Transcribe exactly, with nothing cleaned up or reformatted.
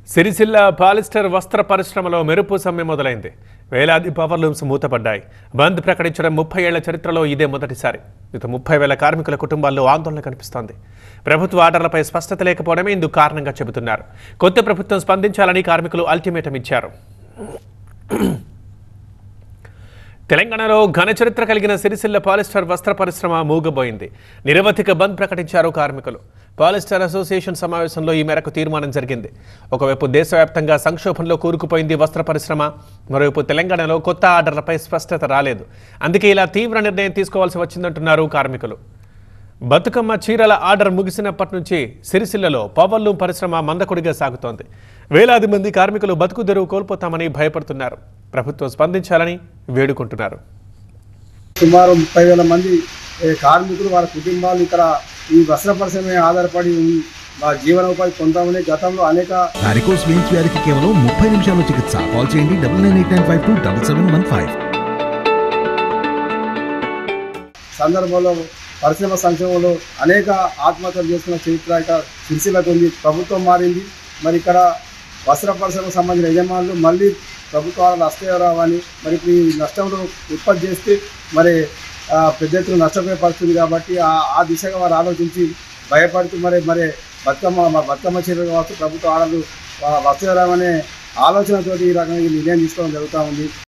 Sircilla polyester వస్త్ర పరిశ్రమలో మెరుపు సమ్మె మొదలైంది. వేలాది పవర్ లూమ్స్ మూతపడ్డాయి. బంద్ ప్రకటించడం ముప్పై ఏళ్ల చరిత్రలో ఇదే మొదటిసారి. ఇక ముప్పై వేల కార్మికుల కుటుంబాల్లో ఆందోళన కనిపిస్తోంది. ప్రభుత్వ ఆర్డర్లపై స్పష్టత లేకపోవడమే ఇందుకు కారణంగా చెబుతున్నారు. కొత్త ప్రభుత్వం స్పందించాలని కార్మికులు అల్టిమేటం ఇచ్చారు. తెలంగాణలో ఘన చరిత్ర కలిగిన సిరిసిల్ల పాలిస్టర్ వస్త్ర పరిశ్రమ మూగబోయింది. నిరవధిక బంద్ ప్రకటించారు కార్మికులు. పాలిస్టర్ అసోసియేషన్ సమావేశంలో ఈ మేరకు తీర్మానం జరిగింది. ఒకవైపు దేశవ్యాప్తంగా సంక్షోభంలో కూరుకుపోయింది వస్త్ర పరిశ్రమ, మరోవైపు తెలంగాణలో కొత్త ఆర్డర్లపై స్పష్టత రాలేదు. అందుకే ఇలా తీవ్ర నిర్ణయం తీసుకోవాల్సి వచ్చిందంటున్నారు కార్మికులు. బతుకమ్మ చీరల ఆర్డర్ ముగిసినప్పటి నుంచి సిరిసిల్లలో పవర్లూమ్ పరిశ్రమ మందకొడిగా సాగుతోంది. వేలాది మంది కార్మికులు బతుకు తెరువు కోల్పోతామని భయపడుతున్నారు. ప్రభుత్వం స్పందించాలని వేడుకుంటున్నారు. సుమారు ముప్పై వేల మంది కార్మికులు వారి కుటుంబాలు ఇక్కడ ఈ వస్త్ర పరిశ్రమ ఆధారపడి జీవనోపాధి పొందామని గతంలో అనేక వారికోస్ వెయిన్స్ వ్యాధికి కేవలం ముప్పై నిమిషాల చికిత్స. కాల్ చేయండి double nine eight nine five two double seven one five. సందర్భంలో పరిశ్రమ సంక్షేమంలో అనేక ఆత్మహత్యలు చేసుకున్న చరిత్ర ఇక్కడ సిరిసిల్లకు ఉంది. ప్రభుత్వం మారింది. మరి ఇక్కడ వస్త్ర పరిశ్రమకు సంబంధించిన యజమానులు మళ్ళీ ప్రభుత్వాలు వస్తాయని మరి ఇప్పుడు ఈ నష్టంలో ఉత్పత్తి చేస్తే మరి పెద్ద ఎత్తున నష్టపోయే పరిస్థితుంది. కాబట్టి ఆ దిశగా వారు ఆలోచించి భయపడుతూ మరి మరి బతుకమ్మ బతుకమ్మ చర్యలు కావచ్చు ప్రభుత్వ ఆర్డర్లు వస్తాయనే ఆలోచనతోటి ఈ రకంగా నిర్ణయం తీసుకోవడం జరుగుతూ ఉంది.